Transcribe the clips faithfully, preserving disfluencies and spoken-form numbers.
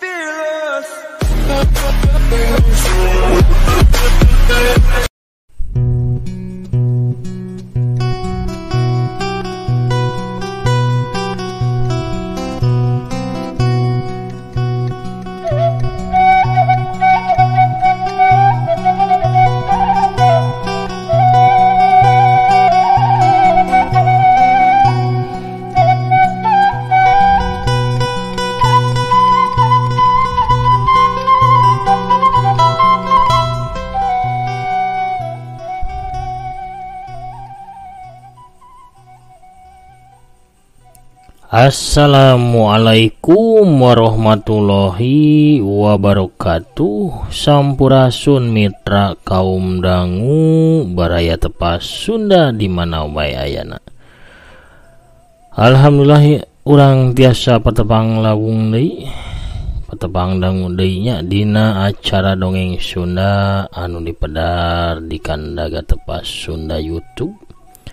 Assalamualaikum warahmatullahi wabarakatuh. Sampurasun mitra kaum dangu baraya tepas Sunda di mana wae ayana. Alhamdulillah urang tiasa patepang lawung deui, patepang dangu deui nya dina acara dongeng Sunda anu dipedar di Kandaga Tepas Sunda YouTube.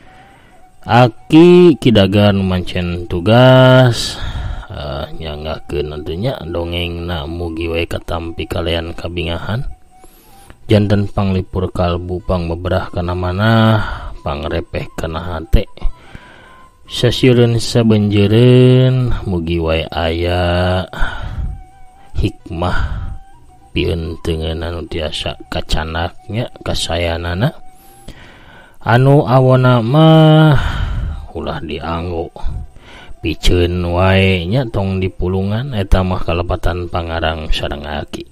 Aki kidagan mancen tugas uh, nyanggakeun nantinya dongeng na mugi wae katampi kalian kabingahan janten panglipur kalbu pangbeberah kana manah pangrepeh kana hate sasieun sabenjeureun mugi wae aya hikmah pieunteungeun anu tiasa kacanaknya kasayanana anu awona mah ulah dianggo piceun wae nya tong dipulungan eta mah kalepatan pangarang sareng aki.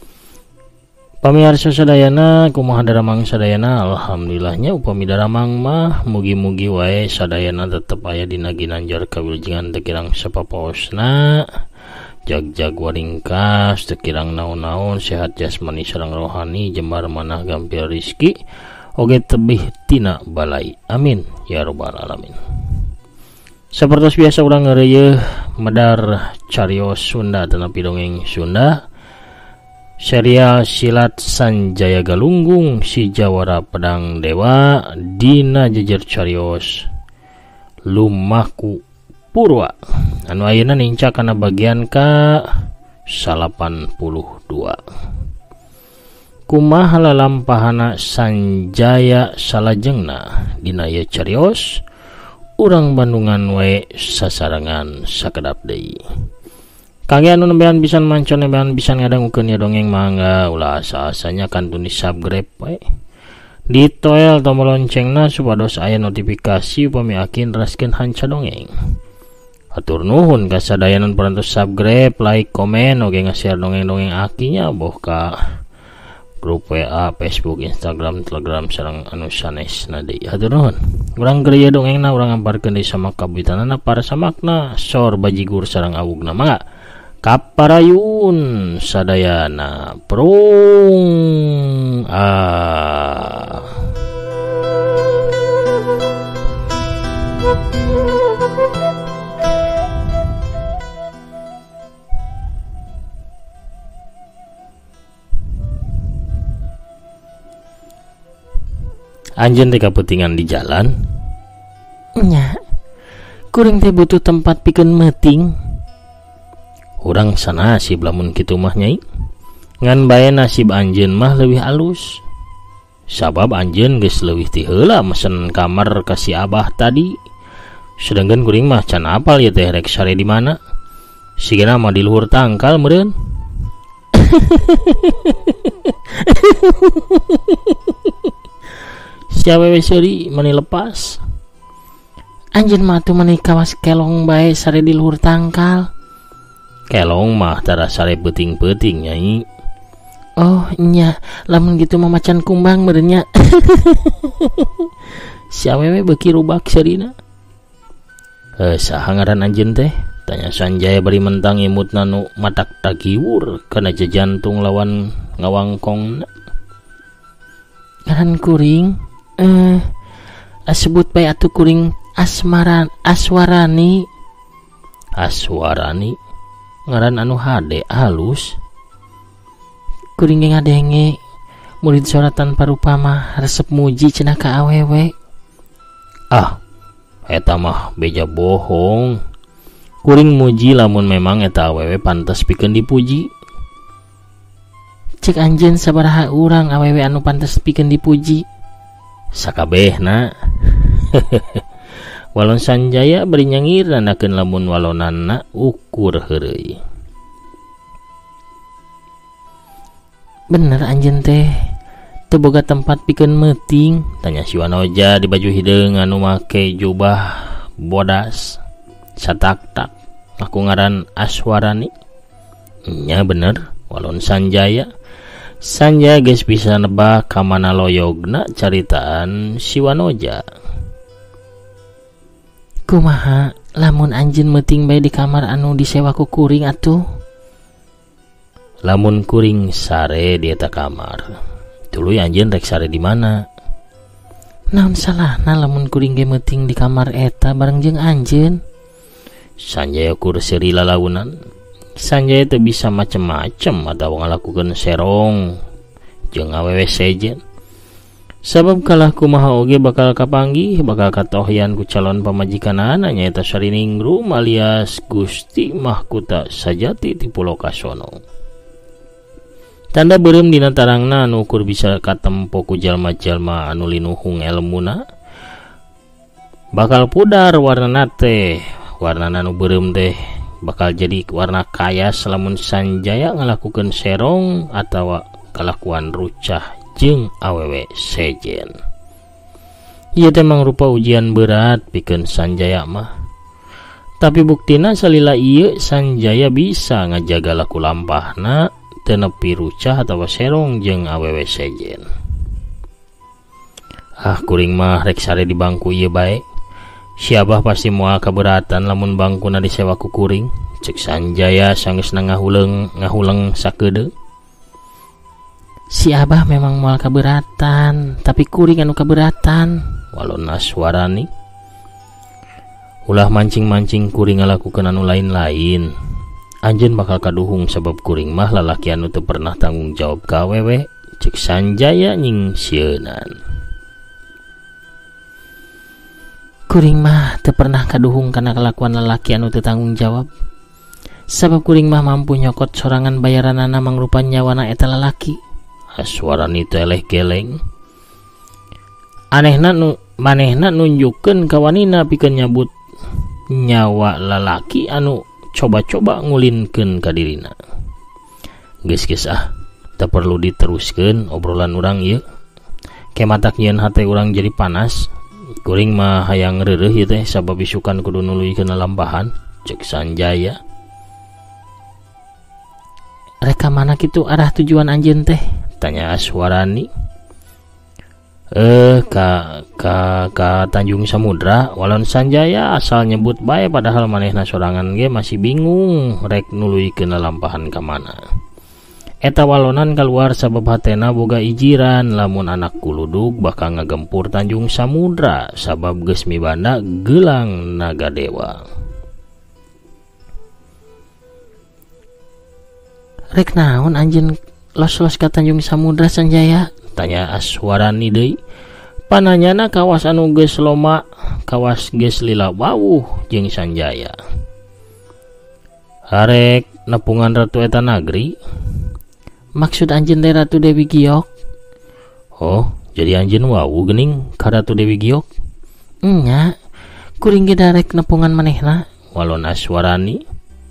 Pamirsa sadayana kumaha daramang sadayana, alhamdulillahnya upami daramang mah mugi-mugi wae sadayana tetep aya dina ginanjar kawilujengan teu kirang sapapaosna jag-jag waringkas teu kirang naon-naon sehat jasmani sareng rohani jembar manah gampil rizki oge tebih tina balai, amin ya rabbal alamin. Sapertos biasa urang ngareuyeun medar carios Sunda tanapi dongeng Sunda serial silat Sanjaya Galunggung si Jawara Pedang Dewa dina jejer carios Lumaku Purwa anu ayeuna ninca kana bagian ka salapan puluh dua. Kumaha lalampahana Sanjaya salajengna dina ieu carios urang Bandungan wae sasarengan sakedap deui. Kangge anu nembean pisan mancon nembean pisan ngadangukeun ya dongeng mangga ulah asa-asanya kantun di subscribe wae. Ditoel tombol loncengna supados aya notifikasi upami aki neraskeun hanca dongeng. Atur nuhun ka sadayanan parantos subscribe, like, komen oge nge-share dongeng-dongeng akinya boh ka grup W A, Facebook, Instagram, Telegram sareng anu sanesna deui. Hatur nuhun. Urang geulieu dongengna urang amparkeun deui sama kabitanana para samakna sor bajigur sareng awugna mangga. Kaparayun sadayana prung ah. Anjeun teh kaputingan di jalan nya kuring teh butuh tempat pikeun meuting. Urang sanasib lamun kitu mah nyai ngan bae nasib anjeun mah leuwih alus sabab anjeun geus leuwih ti heula mesen kamar ka si abah tadi sedangkan kuring mah can apal ieu teh rek sare di mana sigana mah di luhur tangkal meureun. Si awewe seuri meni lepas anjeun mah atuh meni kawas kelong bae sare di luhur tangkal. Kelong mah tara sare peuting-peuting nyai. Oh nya lamun gitu mah macan kumbang meureun nya. Si awewe beuki rubak seurina. Eh saha ngaran anjeun teh? Tanya Sanjaya bari mentang imutna nu matak tagiwur kana jajantung lawan ngawangkongna. Ngaran kuring eh asebut bae atuh kuring Asmaran Aswarani. Aswarani ngaran anu hade halus. Kuring ge ngadenge murid suratan parupa mah resep muji cenah ka awewe. Ah eta mah beja bohong. Kuring muji lamun memang eta awewe pantes pikeun dipuji. Cek anjeun sabaraha urang awewe anu pantes pikeun dipuji? Sakabehna. Walon Sanjaya beri nyangir nanakeun lamun walonanna ukur heureuy. Bener anjeun teh teu boga tempat pikeun meuting, tanya si Wanoja di baju hideung anu make jubah bodas satak-tak. Aku ngaran Aswarani. Nya bener walon Sanjaya. Sanjaya geus bisa nebak ka mana loyogna caritaan si Wanoja. Kumaha lamun anjeun meuting bae di kamar anu disewa ku kuring atuh? Lamun kuring sare di eta kamar. Tuluy anjeun rek sare di mana? Naon salahna lamun kuring ge meuting di kamar eta bareng jeung anjeun? Sanjaya ukur seuri lalaunan. Sanjaya teu bisa macem-macem atawa ngalakukeun serong jeung awewe sejen. Sabab kalah kumaha oge bakal kapanggih, bakal katohyan ku calon pamajikanana nyaeta Sariningrum alias Gusti Mahkota Sajati ti Pulau Kasono. Tanda beureum dina tarangna anu ukur bisa katempo ku jalma-jalma anu linuhung elmuna. Bakal pudar warnana teh, warnana anu beureum teh bakal jadi warna kaya lamun Sanjaya ngalakukeun serong atawa kalakuan rucah jeung awewe sejen. Ieu teh mangrupa ujian berat pikeun Sanjaya mah. Tapi buktina salila ieu Sanjaya bisa ngajaga laku lampahna teu nepi rucah atawa serong jeung awewe sejen. Ah kuring mah rek sare di bangku ieu bae. Si Abah pasti moal kaberatan lamun bangkuna disewa ku kuring, cek Sanjaya sanggeusna ngahuleung ngahuleung sakeudeu. Si Abah memang moal kaberatan, tapi kuring anu kaberatan, walon Aswarani. Ulah mancing-mancing kuring ngalakukeun anu lain-lain. Anjeun bakal kaduhung sabab kuring mah lalaki anu teu pernah tanggung jawab ka awewe, cek Sanjaya nyingsieunan. Kuring mah teu pernah kaduhung kana kelakuan lalaki anu teu tanggung jawab. Sabab kuring mah mampu nyokot sorangan bayaranana mangrupa nyawana eta lalaki. Aswarani teh eleh geleng. Anehna nu manehna nunjukkeun ka wanina pikeun nyabut nyawa lalaki anu coba-coba ngulinkeun ka dirina. Geus-geus ah, teu perlu diteruskeun obrolan urang ieu. Kematak nyieun hate urang jadi panas. Kuring mah hayang reureuh ieu teh sabab isukan kudu nuluykeun lampahan, cek Sanjaya. Reka mana kitu arah tujuan anjeun teh? Tanya Aswarani. Eh ka ka ka Tanjung Samudra. Walon Sanjaya asal nyebut bae padahal manehna sorangan ge masih bingung rek nuluykeun lalampahan ka mana. Eta walonan kaluar sabab hatena boga ijiran lamun anak kuludug bakal ngagempur Tanjung Samudra sabab geus mibanda Gelang Nagadewa. Rek naon anjeun los-los ka Tanjung Samudra Sanjaya? Tanya Aswarani deui. Pananyana kawas anu geus loma, kawas geus lila wawuh jeung Sanjaya. Harek nepungan Ratu eta nagri. Maksud anjeun teh Ratu Dewi Giok? Oh, jadi anjeun wawuh geuning ka Ratu Dewi Giok? Nya, kuring ge darek nepungan manehna. Walon Aswarani.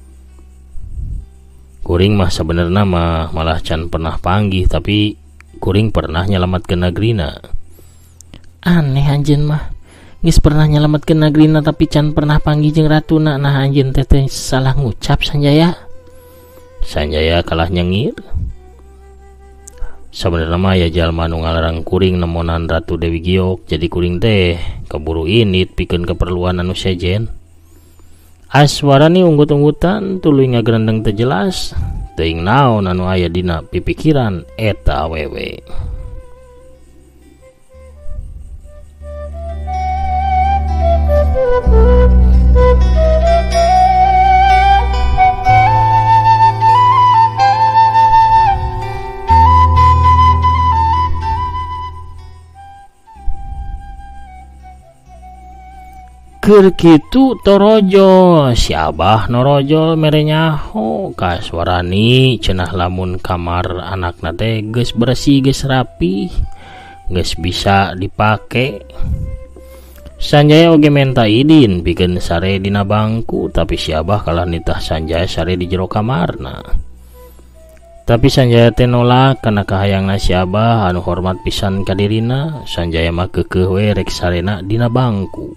Kuring mah sebenarnya mah malah can pernah panggih, tapi kuring pernah nyelamatkeun nagrina. Aneh anjeun mah, geus pernah nyelamatkeun nagrina tapi can pernah panggih jeung ratuna. Nah anjeun teh teh salah ngucap Sanjaya. Sanjaya kalah nyengir. Sebenarnya mah ya jalma nu ngalarang kuring nemonan Ratu Dewi Giok, jadi kuring teh keburu init pikeun keperluan anu sejen. Aswarani unggut-unggutan tuluy ngagrandeng teu jelas, teuing naon anu aya dina pipikiran eta awewe. Keur kitu torojo si Abah norojo merenya ho kaswarani cenah lamun kamar anakna teh geus bersih geus rapi geus bisa dipake. Sanjaya oge menta idin pikeun sare dina bangku, tapi si Abah kalah nitah Sanjaya sare di jero kamarna. Tapi Sanjaya teh nolak kana kahayangna si Abah anu hormat pisan ka dirina. Sanjaya mah keukeuh we rek sarena dina bangku.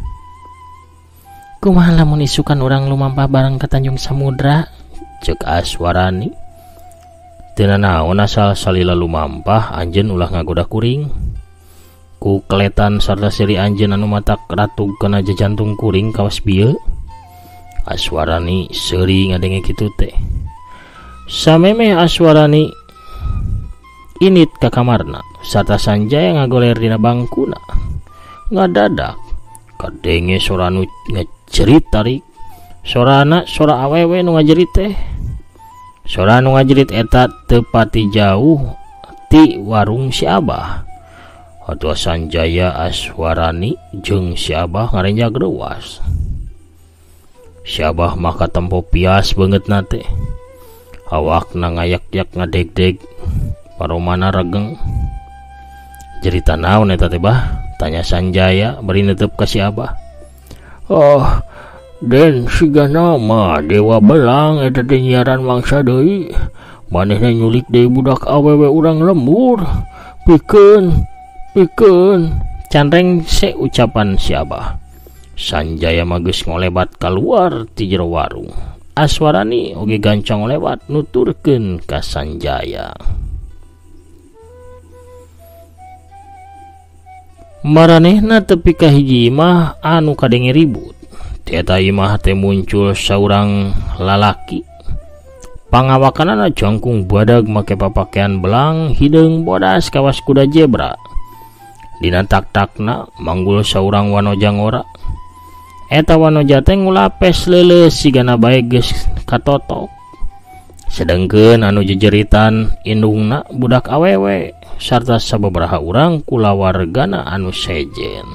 Kumaha lamun isukan urang lumampah bareng ka Tanjung Samudra? Cek Aswarani. Teu naon asal salila lumampah anjeun ulah ngagoda kuring. Ku keletan sarta seri anjeun anu matak ratug kana jajantung kuring kawas bieu. Aswarani seuri ngadenge kitu teh. Samemeh Aswarani init ka kamarna sarta Sanjaya ngagoler dina bangkuna. Ngadadak kadenge sora nu ngajerit tarik. Sorana sora awewe nu ngajerit teh. Sora nu ngajerit eta teu pati jauh ti warung si Abah. Atuh Sanjaya, Aswarani jeung si Abah ngarenjag reuwas. Si Abah mah katempo pias beungeutna teh. Awakna ngayak-yak ngadeg-deg paromana regeng. Cerita naon eta teh bah? Tanya Sanjaya bari neuteup ka si Abah. Oh, den siga nama Dewa Belang eta teh nyiaran mangsa deui. Manehna nyulik deui budak awewe urang lembur. Pikeun, pikeun. Canreng se ucapan si Abah. Sanjaya mah geus ngolebat kaluar ti jero warung. Aswarani oge gancang lewat nuturkeun ka Sanjaya. Maranehna tepi ka hiji imah anu kadenge ribut. Eta imah teh muncul saurang lalaki. Pangawakanana jangkung badag make papakean belang hideung bodas kawas kuda jebra. Dina tak-takna manggul saurang wanoja ngora. Eta wanoja teh ngulapes leuleus sigana bae geus katotok. Sedengkeun anu jejeritan indungna budak awewe sarta sababaraha urang kulawargana anu sejen.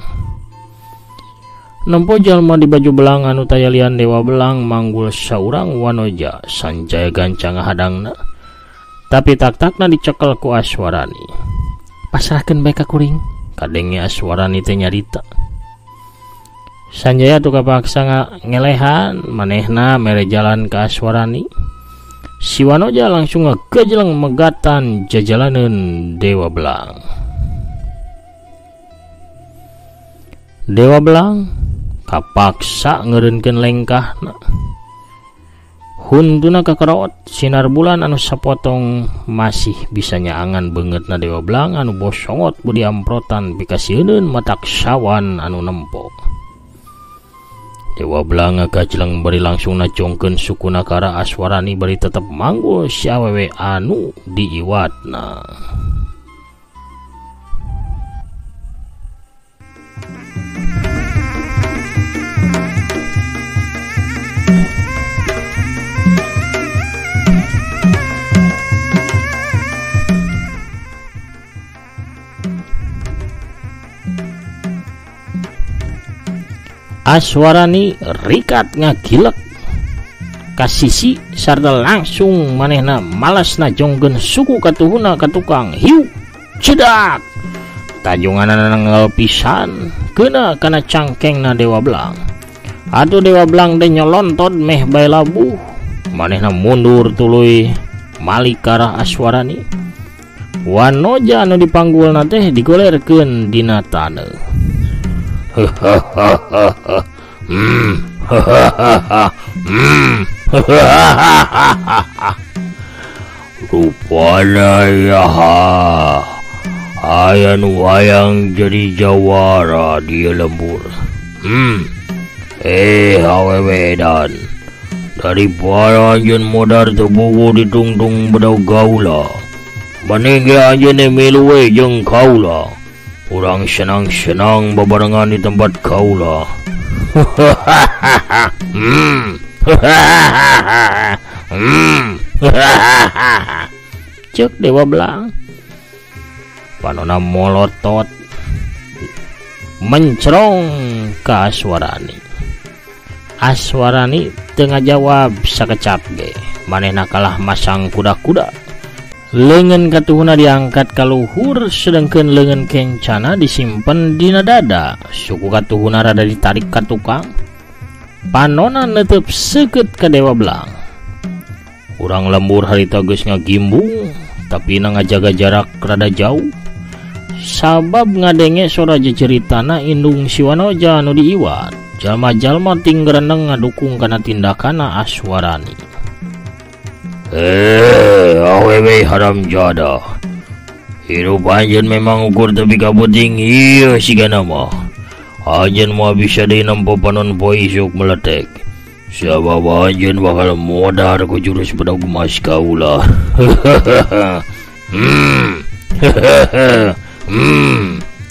Nempo jalma di baju belang anu tayalian Dewa Belang manggul saurang wanoja. Sanjaya gancang hadangna, tapi tak-takna dicekel ku Aswarani. Pasrahkeun bae ka kuring, kadenge Aswarani teh nyarita. Sanjaya tuh kapaksa ngelehan, manehna mere jalan ke Aswarani. Si wanoja langsung ngegejleng megatan jajalaneun Dewa Belang. Dewa Belang kapaksa ngeureunkeun lengkahna. Huntuna kakaraot sinar bulan anu sapotong masih bisa nyaangan beungeutna Dewa Belang anu bosongot budi amprotan pikasieun matak sawan anu nempo. Dewa Belang ngagajleng bari langsung najongkeun sukuna kara Aswarani bari tetep manggul si awewe anu diiwatna. Aswarani rikat ngagilek kasisi sarta langsung manehna malas najongkeun suku katuhuna ka tukang hiu cedak. Tajonganana nanggal pisan keuna kana cangkengna Dewa Belang. Atuh Dewa Belang teh nyolontod meh bae labuh. Manehna mundur tuluy malik ka arah Aswarani. Wanoja anu dipanggulna teh digolerkeun dina taneuh. Hahaha. Hmm. Hahaha. Hmm. Rupana ya aya nu hayang jadi jawara di lembur. Hmm. Eh awewe dan daripada anjeun modar tebugu ditungtung bedau gaula. Manehge anjeun milu we jeung kaula. Urang senang-senang bebarengan di tempat kaula. Hmm. Hmm. Cek Dewa Belang. Panona molotot mencerong ke Aswarani. Aswarani tengah jawab sakecap ge, manehna kalah masang kuda-kuda. Lengan katuhuna diangkat ka luhur, sedangkan lengan kencana disimpen dina dada. Suku katuhuna rada ditarik ka tukang. Panona netep seukeut ka Dewa Blang. Urang lembur harita geus ngagimbung, tapi na ngajaga jarak rada jauh. Sabab ngadenge sora jeceritana indung si Wanoja anu diiwat. Jalma-jalma ting gereneng ngadukung kana tindakana Aswarani. Eh, awewe haram jada. Hidup anjen memang ukur tapi kabuting iya sigana mah. Anjen mah bisa di nampu panon poi isuk meletek. Siapa anjen bakal modar ku jurus pedang emas kaulah. Hmm. Hmm.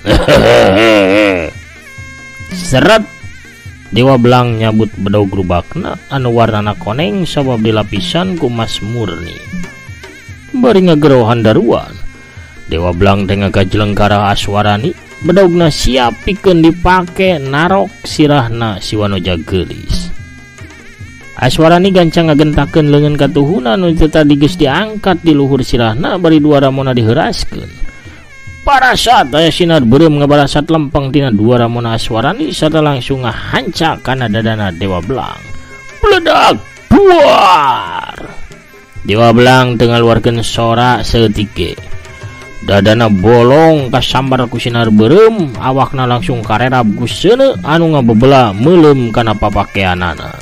Seret. Dewa Blang nyabut bedau gerubakna anu warnana koneng sabab dilapisan ku emas murni. Bari ngagerohan daruan, Dewa Blang tengah kajelengkara Aswarani, bedaugna siap pikeun dipake narok sirahna si Wanoja geulis. Aswarani gancang ngagentakeun leungeun katuhuna anu teu tadi geus diangkat di luhur sirahna bari dua ramona diheuraskeun. Parasat aya sinar beureum ngabarasat lempeng tina dua ramona Aswarani sarta langsung ngahancak kana dadana Dewa Blang. Meledak buar. Dewa Blang teu ngaluarkeun sora saeutik ge. Dadana bolong kasambar ku sinar beureum, awakna langsung karerab ku seuneu anu ngabebela meuleum kana papakeanana.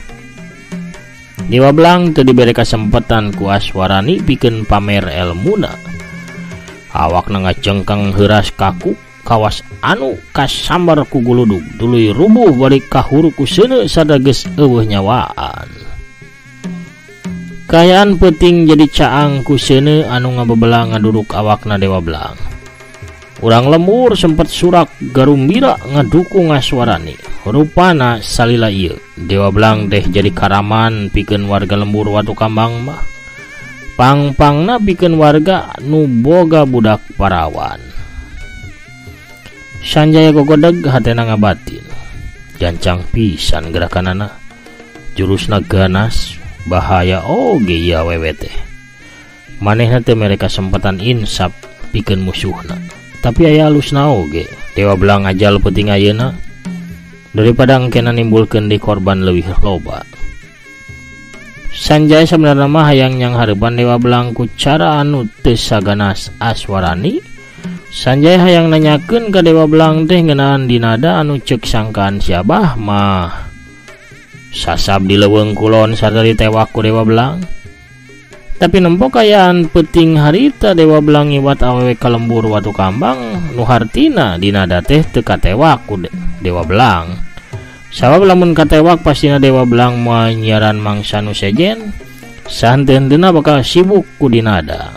Dewa Blang teu dibere kasempetan ku Aswarani pikeun pamer elmuna. Awakna ngacengkang heuras kaku kawas anu kasambar ku guludug tuluy rubuh balik kahuru ku seuneu sada geus eueuh nyawaan. Kayaan peuting jadi caang ku seuneu anu ngabebelah ngaduduk awakna Dewa Blang. Urang lembur sempet surak garumbira ngadukung Aswarani. Rupana salila ieu Dewa Blang teh jadi karaman pikeun warga lembur Watu Kambang mah. Pang-pangna pikeun warga nu boga budak parawan. Sanjaya gogodeg hatena ngabatin. Jancang pisan gerakanana. Jurusna ganas, bahaya oge ieu awewe teh. Manehna teu mere kasempatan insap pikeun musuhna. Tapi aya alusna oge. Dewa Blang ajal peuting ayeuna daripada engkena nimbulkeun di korban leuwih loba. Sanjaya sebenarnya mah hayang nyang hareupan Dewa Blang ku cara anu teu saganas Aswarani. Sanjaya hayang nanyakeun ka Dewa Blang teh ngeunaan dinada anu ceuk sangkaan si Abah mah sasab di leuweung kulon sarta ditewak ku Dewa Blang. Tapi nempo kayaan peuting harita Dewa Blang ngiwat awewe ka lembur Watu Kambang nu hartina dinada teh teu katewak ku Dewa Blang. Sabab lamun katewak pastina Dewa Blang moal nyiaran mangsa nu sejen, santeun-teunna bakal sibuk ku dinada.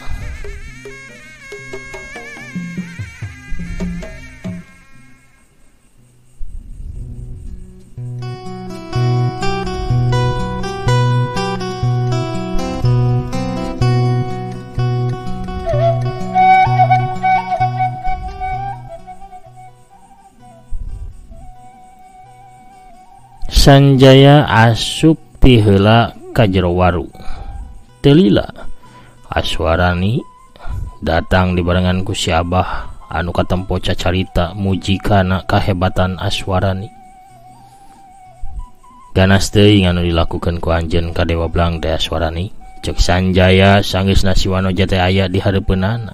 Sanjaya asup ti heula ka jero warung. Teu lila Aswarani datang dibarengan ku si Abah anu katempo cacarita muji kana kahebatan Aswarani. Ganas teuing anu dilakukeun ku anjeun ka Dewa Blang teh Aswarani. Cek Sanjaya sanggeusna si Wanoja teh aya di hareupeunana.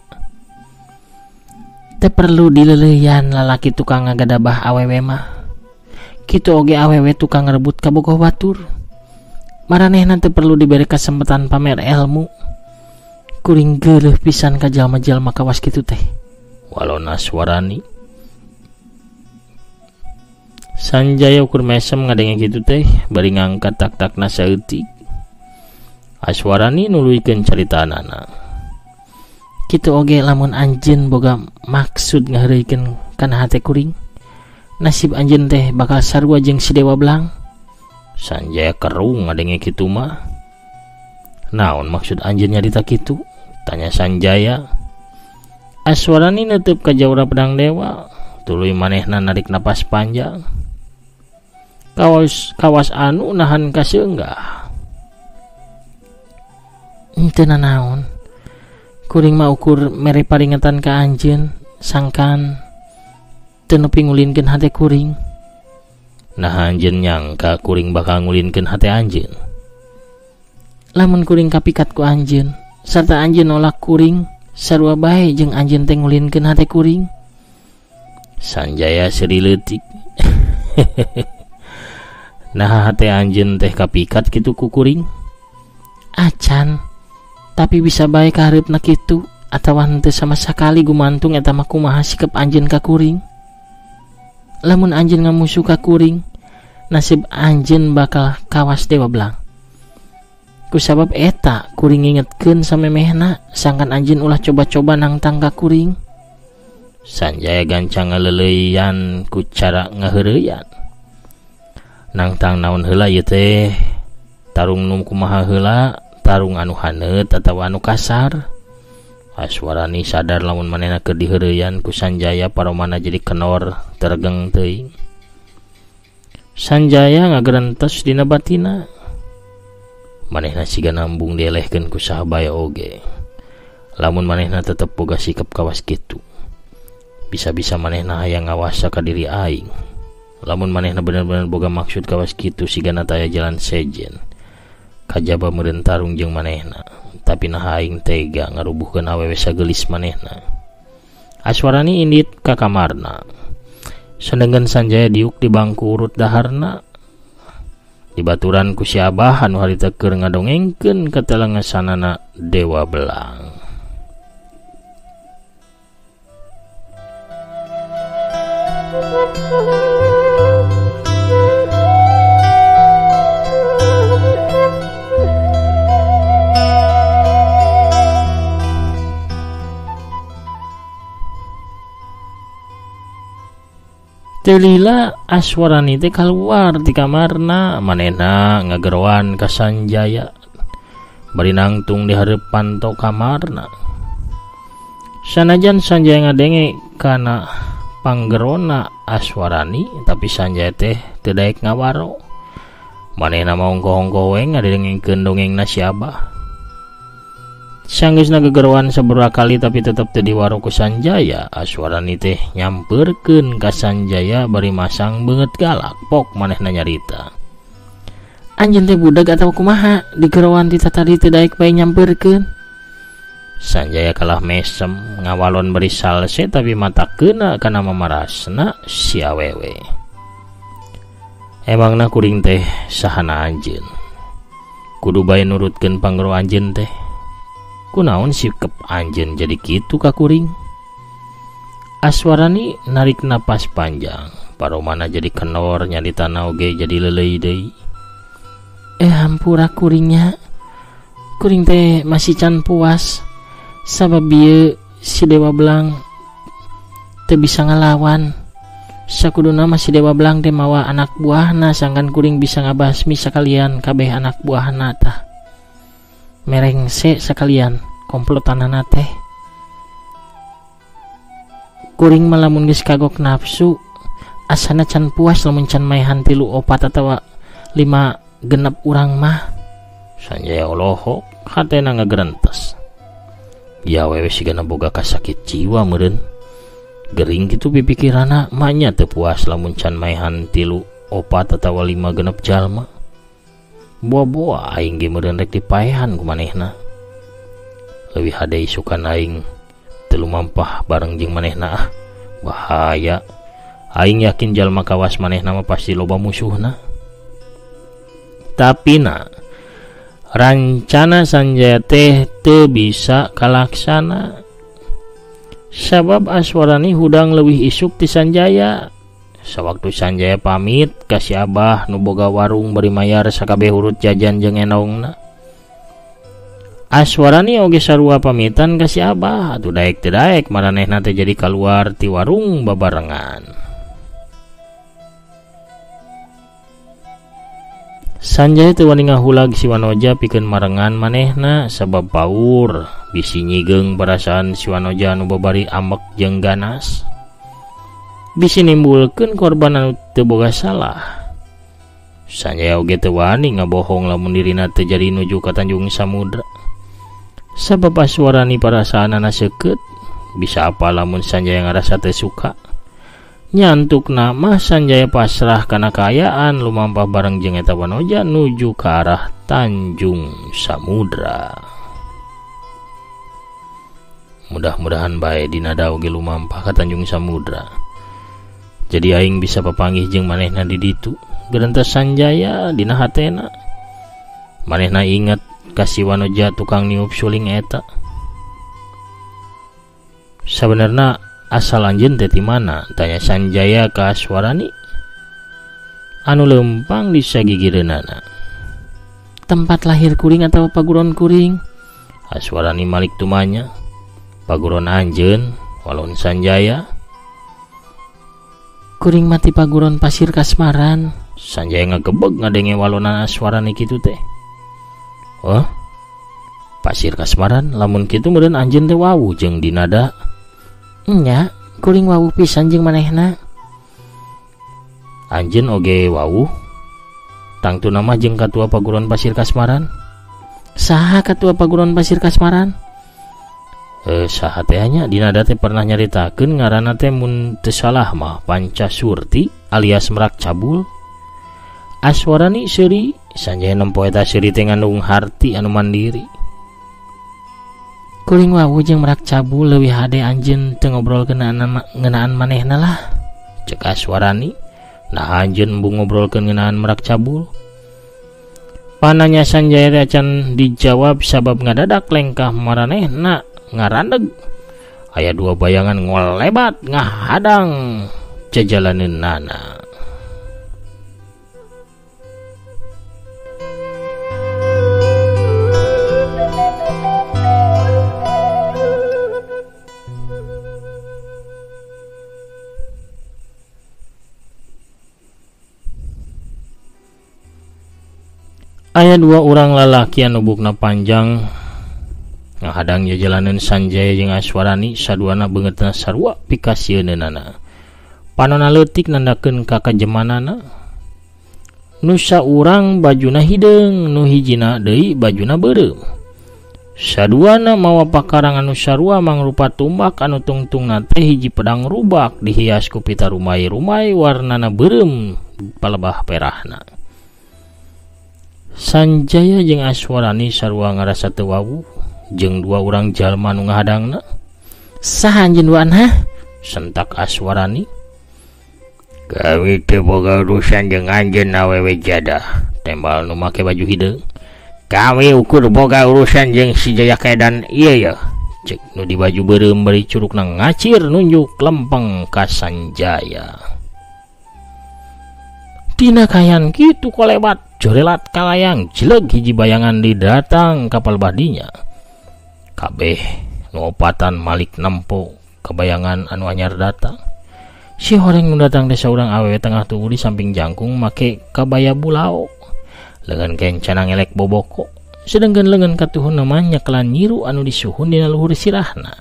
Teu perlu dileuleyan lalaki tukang ngagadabah awewe mah. Kitu oge awewe tukang rebut kabogoh batur. Maranehna teu perlu diberi kesempatan pamer ilmu. Kuring geuleuh pisan ka jalma-jalma kawas kitu teh. Walon Aswarani. Sanjaya ukur mesem ngadenge kitu teh bari ngangkat tak-takna saeutik. Aswarani nuluykeun caritaanana. Kitu oge lamun anjeun boga maksud ngahareukeun kana hate kuring. Nasib anjeun teh bakal sarua jeung si Dewa Blang. Sanjaya kerung ngadenge kitu mah. Naon maksud anjeun nyarita kitu? Tanya Sanjaya. Aswarani neuteub ka jawara pedang dewa. tuluy manehna narik napas panjang. Kawas kawas anu nahan kaseunggah. Henteu nanaon. Kuring mah ukur mere paringatan ka anjeun sangkan teu nepi ngulinkeun hate kuring. Nah anjeun nyangka kuring bakal ngulinkeun hate anjeun. Lamun kuring kapikat ku anjeun sarta anjeun nolak kuring, sarua bae jeung anjeun teh ngulinkeun hate kuring. Sanjaya seri leutik. Nah hate anjeun teh kapikat kitu ku kuring? Acan, tapi bisa bae kahareupna kitu atawa henteu sama sakali gumantung eta mah kumaha sikep anjeun ka kuring. Lamun anjeun ngamusuh ka kuring, nasib anjeun bakal kawas Dewa Belang. Kusabab eta kuring ngingetkeun samemehna sangkan anjeun ulah coba-coba nangtang ka kuring. Sanjaya gancang ngaleuleyan ku cara ngaheureuyan. Nangtang naon heula ieu teh? Tarung nu kumaha heula? Tarung anu haneut atawa anu kasar? Aswarani sadar lamun manehna keur diheureuyan ku Sanjaya paromana jadi kenor tergeng teuing. Sanjaya ngagerentos dina batina. Manehna siga nambung dielehkeun ku sahabaya oge. Lamun manehna tetep boga sikap kawas kitu, bisa-bisa manehna hayang ngawasa ka diri aing. Lamun manehna bener-bener boga maksud kawas kitu sigana taya jalan sejen. Kajaba meureun tarung jeung manehna, tapi nah aing tega ngarubuhkeun awewe sagelis manehna. Aswarani indit ka kamarna. Sandeungeun Sanjaya diuk di bangku urut daharna. Dibaturan ku si Abah anu harita keur ngadongengkeun katelengesanana Dewa Belang. Telila Aswarani teh keluar di kamarna, manehna ngageroan ka Sanjaya bari nangtung di hareupan to kamarna. Sanajan Sanjaya ngadenge kana panggerona Aswarani, tapi Sanjaya teh teu daek ngawaro. Manehna mau ongko-ongko we ngadengengkeun dongengna si Abah. Sanggeusna gegeroan sabaraha kali tapi tetep teu diwaro ku Sanjaya. Aswarani teh nyamperkeun ka Sanjaya bari masang beungeut galak. Pok manehna nyarita. Anjeun teh budak atawa kumaha? Digeroan ti tadi teu daek bae nyamperkeun. Sanjaya kalah mesem ngawalon bari salse tapi matakeuna kana mamarasna si awewe. Emangna kuring teh sahana anjeun? Kudu bae nurutkeun panggero anjeun teh. Kunaon sikep anjeun jadi kitu ka kuring? Aswarani narik napas panjang, paromana jadi kenor nyalitana oge jadi lelei deui. Eh hampura kuringnya. Kuring teh masih can puas sabab bieu si Dewa Belang teu bisa ngalawan. Sakuduna masih Dewa Belang teh mawa anak buahna sangkan kuring bisa ngabasmi sakalian kabeh anak buahna tah. Merengse sekalian komplotanana teh. Kuring malamun geus kagok nafsu asana can puas lamun can maehan tilu opat atawa lima genep urang mah. Sanjaya olohok hatena ngagerentos. Ya wewe sigana boga kasakit jiwa meureun. Gering kitu pipikirana manya teu puas lamun can maehan tilu opat atawa lima genep jalma. Boa-boa aing ge meureun rek dipaehan ku manehna. Leuwih hade isukan aing teu lumampah bareng jeung manehna ah. Bahaya. Aing yakin jalma kawas manehna mah pasti loba musuhna. Tapi na rancana Sanjaya teh teu bisa kalaksana. Sabab Aswarani hudang leuwih isuk ti Sanjaya. Sawaktu Sanjaya pamit ka si Abah nu boga warung bari mayar sakabeh urut jajan jeung enongna. Aswarani oge sarua pamitan ka si Abah, atuh daek teu daek maranehna teh jadi kaluar ti warung babarengan. Sanjaya teu wani ngahulag si Wanoja pikeun marengan manehna sabab paur bisi nyigeung perasaan si Wanoja nu babari ambek jeung ganas. bisa nimbulkeun korban anu teu boga salah. Sanjaya oge teu wani ngabohong lamun dirina teu jadi nuju ka Tanjung Samudra. Sabab Aswarani parasaanana seukeut, bisa apa lamun Sanjaya ngarasa teu suka. Nyantukna mah Sanjaya pasrah kana kaayaan lumampah bareng jeung eta wanoja nuju ka arah Tanjung Samudra. Mudah-mudahan bae dinada oge lumampah ka Tanjung Samudra. Jadi aing bisa papanggih jeung manehna di ditu. Gerentas Sanjaya dina hatena. Manehna inget kasih wanoja tukang niup suling eta. Sabenerna asal anjeun teh ti mana? Tanya Sanjaya ka Aswarani. Anu lempang di sagigireunana. Tempat lahir kuring atau paguron kuring? Aswarani malik tumanya. Paguron anjeun, walon Sanjaya. Kuring mati paguron Pasir Kasmaran. Sanjaya ngagebeg ngadenge walonan Aswarani kitu teh. Oh, Pasir Kasmaran, lamun kitu meureun anjeun teh wawuh jeung dinada. Nya, kuring wawuh pisan jeung manehna. Anjeun oge wawuh. Tangtuna mah jeung katua paguron Pasir Kasmaran. Saha katua paguron Pasir Kasmaran? Eh, saha teh nya dinada teh pernah nyaritakeun ngaranna teh mun teu salah mah Pancasurti alias Merak Cabul. Aswarani seuri, Sanjaya nempo eta seuri teh ngandung harti anu mandiri. Kuring wawuh jeung Merak Cabul leuwih hade anjeun teu ngobrolkeun ngeunaan manehna lah. Cek Aswarani, nah anjeun embung ngobrolkeun ngeunaan Merak Cabul. Pananya Sanjaya teh acan dijawab sabab ngadadak lengkah maranehna ngarandeg. Aya dua bayangan ngolebat ngahadang jajalaneunana. Aya dua orang lalaki anu bukna panjang ngahadang jalanan Sanjaya jeung Aswarani. Saduana beungeutna sarua pikasieunana. Panonna leutik nandakeun ka kajemanana. Nu saurang bajuna hideung, nu hijina deui bajuna beureum. Saduana mawa pakarang anu sarua mangrupa tumbak anu tungtungna teh hiji pedang rubak dihias ku pita rumai-rumai warnana beureum palebah perahna. Sanjaya jeung Aswarani sarua ngarasa teu wawuh jeung dua urang jalma nu ngahadangna. Saha anjeun duaan ha? Sentak Aswarani. Kami teu boga urusan jeung anjeun awewe jadah, tembal nu make baju hideung. Kami ukur boga urusan jeung si Jayakedan ieu ya. Cek nu di baju beureum bari curugna ngacir nunjuk lempeng ka Sanjaya. Tina kayan kitu kolebat jorelat kalayang jeleg hiji bayangan didatang kapal badinya. Kabeh nuopatan malik nempo kebayangan anu anyar datang. Si horeng nu datang desa urang awewe tengah tubuh di samping jangkung make kabaya bulao. Leungeun kencanang elek boboko. Sedengkeun leungeun katuhun namanya kelan nyiru anu disuhun dina luhur sirahna.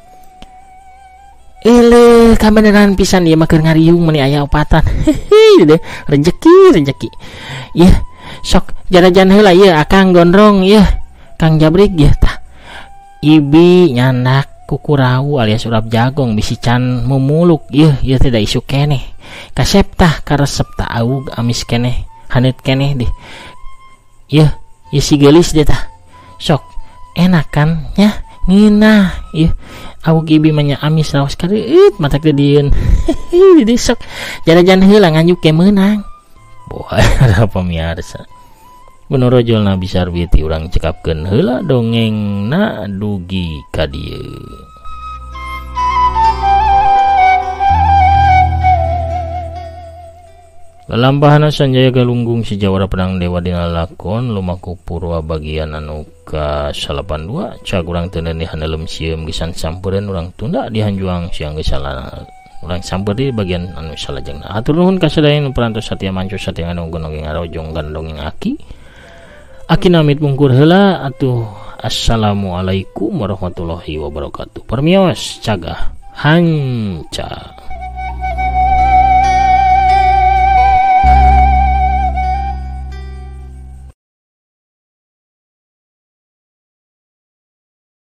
Ele kabeneran pisan ieu mah keur ngariung meni aya opatan. Hehe deh rezeki rezeki. Ieu sok jarajan heula ieu akang gondrong ieu Kang Jabrik ieu tah. Ibi nyandak kukurau alias urap jagong bisi can mumuluk ieu ieu teh da isu keneh. Kasep tah karesep tah aug amis keneh haneut keneh deh. Ieu ieu si geulis deh tah. Sok enak kan nya ngeunah ieu. Aug ibi manya amis raos kareuit matak teh dieun. Hehe di sok jarajan heula nganjuk ke meunang. Boha ada pamirsa. Menurut Jol Nabi Sarbiti urang cekapkeun heula dongengna dugi ka dieu. Lalampahan Sanjaya galunggung si Jawara pedang dewa dina lakon lumaku purwa bagian anu ka salapan dua cak urang teu neunih haneulem sieum gesan sampeureun urang tunda dihanjuang siang geus salana urang sampeur di bagian anu salajengna. Hatur nuhun ka sadaya nu parantos satia mancu satia anu nongeng arojong gandongeng aki. Aki namit mungkur heula atuh assalamualaikum warahmatullahi wabarakatuh. Permios cagah hanca.